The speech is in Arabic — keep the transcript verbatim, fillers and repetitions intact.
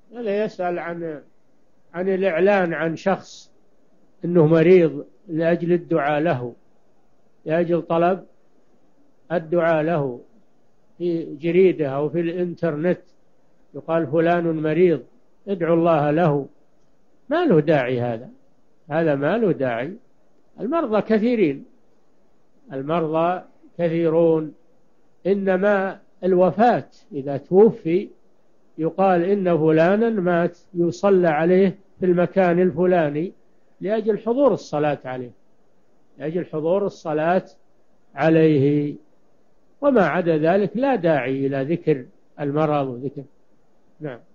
ولا يسأل عن عن الإعلان عن شخص أنه مريض لأجل الدعاء له، لأجل طلب الدعاء له في جريدة أو في الإنترنت، يقال فلان مريض ادعو الله له. ما له داعي هذا، هذا ما له داعي. المرضى كثيرين، المرضى كثيرون، إنما الوفاة إذا توفي يقال إن فلانا مات يصلى عليه في المكان الفلاني لأجل حضور الصلاة عليه، لأجل حضور الصلاة عليه. وما عدا ذلك لا داعي إلى ذكر المرض وذكر. نعم.